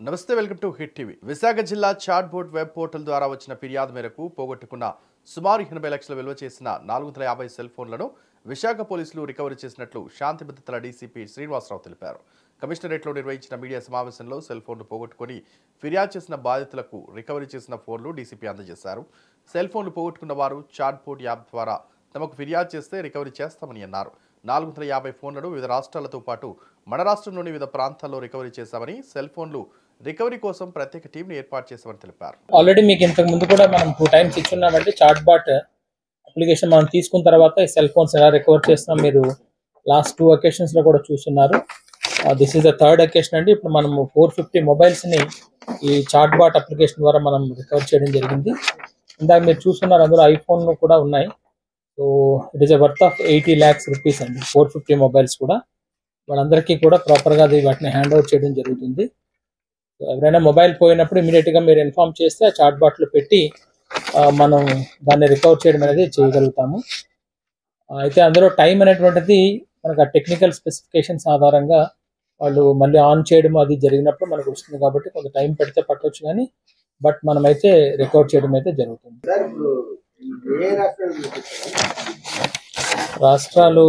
నమస్తే welcome to hit TV. Visakha జిల్లా chat board web portal ద్వారా వచ్చిన ఫిర్యాదు మేరకు పోగొట్టుకున్న సుమారు 80 లక్షల విలువ చేసిన 450 సెల్ ఫోన్లను విశాఖ పోలీసులు రికవరీ చేసినట్లు శాంతి భద్రతల డీసీపీ శ్రీనివాసరావు తెలిపారు. కమిషనరేట్లో నిర్వహించిన మీడియా సమావేశంలో సెల్ ఫోన్లు పోగొట్టుకుని ఫిర్యాదు చేసిన బాధితులకు రికవరీ చేసిన ఫోన్లు డీసీపీ అందజేశారు. సెల్ ఫోన్లు పోగొట్టుకున్న వారు చాట్ బోర్డ్ యాప్ ద్వారా తమకు ఫిర్యాదు చేస్తే రికవరీ చేస్తామని అన్నారు. 450 ఫోన్లను వివిధ రాష్ట్రాలతో పాటు మన రాష్ట్రంలోని వివిధ ప్రాంతాల్లో రికవరీ చేశామని, సెల్ ఫోన్లు రికవరీ కోసం ప్రత్యేక టీంని ఏర్పాటు చేశామని తెలిపారు. ఆల్రెడీ మీకు ఇంతకు ముందు కూడా మనం 2 టైమ్స్ ఇచ్చున్నామంటే చాట్ బాట్ అప్లికేషన్ మనం తీసుకున్న తర్వాత ఈ సెల్ ఫోన్స్ ఎలా రికవర్ చేస్తాం మీరు లాస్ట్ 2 అకేషన్స్ లో కూడా చూస్తున్నారు. This is the third occasion అండి. ఇప్పుడు మనం 450 మొబైల్స్ ని ఈ చాట్ బాట్ అప్లికేషన్ ద్వారా మనం రికవర్ చేయడం జరిగింది. ఇందాక మీరు చూస్తున్నారు, అందులో ఐఫోన్ కూడా ఉన్నాయి. So it is a worth of 80 lakhs rupees అండి. 450 మొబైల్స్ కూడా వాళ్ళందరికీ కూడా ప్రాపర్గా వాటిని హ్యాండ్ ఓవర్ చేయడం జరుగుతుంది. ఎవరైనా మొబైల్ పోయినప్పుడు ఇమీడియట్గా మీరు ఇన్ఫార్మ్ చేస్తే ఆ చాట్ బాట్లో పెట్టి మనం దాన్ని రికవర్ చేయడం అనేది చేయగలుగుతాము. అయితే అందులో టైం అనేటువంటిది మనకు ఆ టెక్నికల్ స్పెసిఫికేషన్స్ ఆధారంగా వాళ్ళు మళ్ళీ ఆన్ చేయడం అది జరిగినప్పుడు మనకు వస్తుంది కాబట్టి కొంత టైం పెడితే పట్టవచ్చు, కానీ బట్ మనమైతే రికవర్ చేయడం అయితే జరుగుతుంది. రాష్ట్రాలు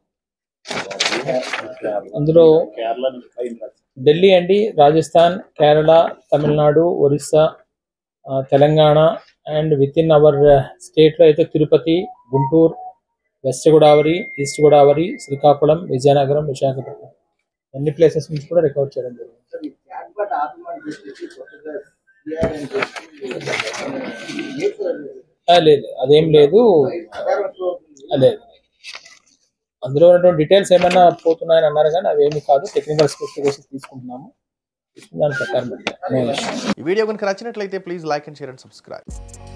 అందులో ఢిల్లీ అండి, Rajasthan, Kerala, Tamil Nadu, Orissa, Telangana and with in our స్టేట్లో అయితే తిరుపతి, గుంటూరు, వెస్ట్ గోదావరి, ఈస్ట్ గోదావరి, శ్రీకాకుళం, విజయనగరం, విశాఖపట్నం అన్ని ప్లేసెస్ నుంచి కూడా రికవర్ చేయడం జరిగింది. లేదు, అదేం లేదు. లేదు, అందులో ఉన్నటువంటి డీటెయిల్స్ ఏమైనా పోతున్నాయని అన్నారు, కానీ అవేమి కాదు. టెక్నికల్ స్పెసిఫికేషన్స్ తీసుకుంటున్నాము, దాని ప్రకారం. ఈ వీడియో కనుక నచ్చినట్లయితే please like and share and subscribe.